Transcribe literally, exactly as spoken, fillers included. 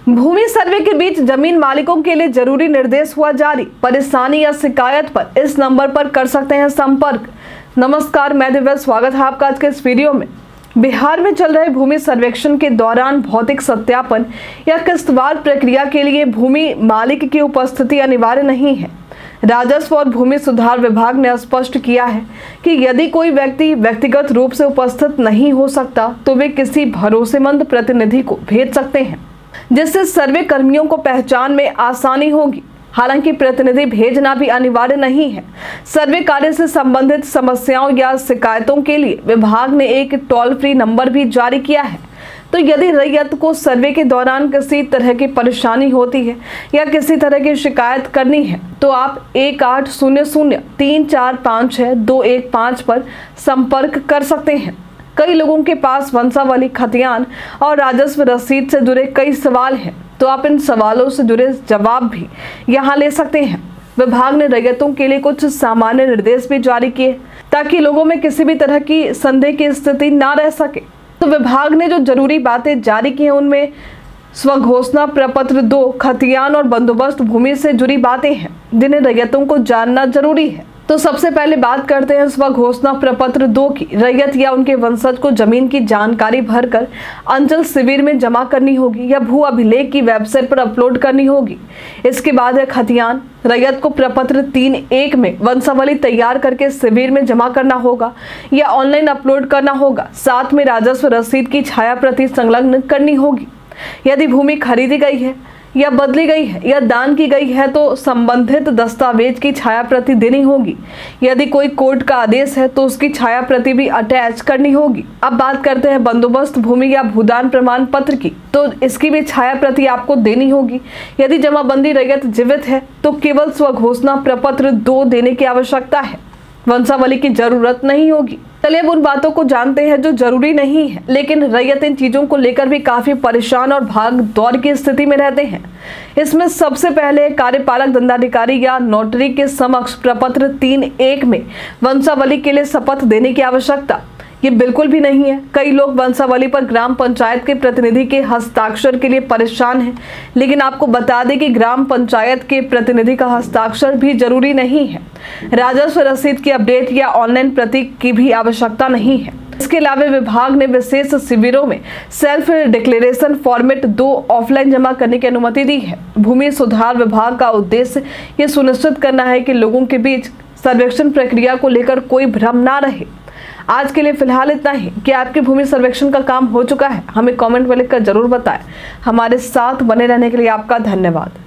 भूमि सर्वे के बीच जमीन मालिकों के लिए जरूरी निर्देश हुआ जारी। परेशानी या शिकायत पर इस नंबर पर कर सकते हैं संपर्क। नमस्कार, मैं दिव्या, स्वागत है आपका आज के इस वीडियो में। बिहार में चल रहे भूमि सर्वेक्षण के दौरान भौतिक सत्यापन या किस्तवार प्रक्रिया के लिए भूमि मालिक की उपस्थिति अनिवार्य नहीं है। राजस्व और भूमि सुधार विभाग ने स्पष्ट किया है कि यदि कोई व्यक्ति व्यक्तिगत रूप से उपस्थित नहीं हो सकता तो वे किसी भरोसेमंद प्रतिनिधि को भेज सकते हैं, जिससे सर्वे कर्मियों को पहचान में आसानी होगी। हालांकि प्रतिनिधि भेजना भी अनिवार्य नहीं है। सर्वे कार्य से संबंधित समस्याओं या शिकायतों के लिए विभाग ने एक टोल फ्री नंबर भी जारी किया है। तो यदि रैयत को सर्वे के दौरान किसी तरह की परेशानी होती है या किसी तरह की शिकायत करनी है तो आप एक आठ शून्य शून्य तीन चार पाँच छः दो एक पाँच पर संपर्क कर सकते हैं। कई लोगों के पास वंशावली, खतियान और राजस्व रसीद से जुड़े कई सवाल हैं, तो आप इन सवालों से जुड़े जवाब भी यहाँ ले सकते हैं। विभाग ने रैयतों के लिए कुछ सामान्य निर्देश भी जारी किए ताकि लोगों में किसी भी तरह की संदेह की स्थिति ना रह सके। तो विभाग ने जो जरूरी बातें जारी की हैं उनमें स्वघोषणा प्रपत्र दो, खतियान और बंदोबस्त भूमि से जुड़ी बातें हैं जिन्हें रैयतों को जानना जरूरी है। तो सबसे पहले बात करते हैं स्वघोषणा प्रपत्र दो की। रैयत या उनके वंशज को जमीन की जानकारी भरकर अंचल शिविर में जमा करनी होगी या भू अभिलेख की वेबसाइट पर अपलोड करनी होगी। इसके बाद है खतियान। रैयत को प्रपत्र तीन एक में वंशावली तैयार करके शिविर में जमा करना होगा या ऑनलाइन अपलोड करना होगा। साथ में राजस्व रसीद की छाया प्रति संलग्न करनी होगी। यदि भूमि खरीदी गई है या बदली गई है या दान की गई है तो संबंधित दस्तावेज की छाया प्रति देनी होगी। यदि कोई कोर्ट का आदेश है तो उसकी छाया प्रति भी अटैच करनी होगी। अब बात करते हैं बंदोबस्त भूमि या भूदान प्रमाण पत्र की, तो इसकी भी छाया प्रति आपको देनी होगी। यदि जमाबंदी रैयत जीवित है तो केवल स्वघोषणा प्रपत्र दो देने की आवश्यकता है, वंशावली की जरूरत नहीं होगी। चलिए अब उन बातों को जानते हैं जो जरूरी नहीं है, लेकिन रैयत इन चीजों को लेकर भी काफी परेशान और भाग दौड़ की स्थिति में रहते हैं। इसमें सबसे पहले कार्यपालक दंडाधिकारी या नोटरी के समक्ष प्रपत्र तीन एक में वंशावली के लिए शपथ देने की आवश्यकता ये बिल्कुल भी नहीं है। कई लोग वंशावली पर ग्राम पंचायत के प्रतिनिधि के हस्ताक्षर के लिए परेशान हैं, लेकिन आपको बता दें कि ग्राम पंचायत के प्रतिनिधि का हस्ताक्षर भी जरूरी नहीं है। राजस्व रसीद की अपडेट या ऑनलाइन प्रति की भी आवश्यकता नहीं है। इसके अलावा विभाग ने विशेष शिविरों में सेल्फ डिक्लेरेशन फॉर्मेट दो ऑफलाइन जमा करने की अनुमति दी है। भूमि सुधार विभाग का उद्देश्य ये सुनिश्चित करना है कि लोगों के बीच सर्वेक्षण प्रक्रिया को लेकर कोई भ्रम ना रहे। आज के लिए फिलहाल इतना ही। कि आपके भूमि सर्वेक्षण का काम हो चुका है? हमें कमेंट में लिखकर जरूर बताएं। हमारे साथ बने रहने के लिए आपका धन्यवाद।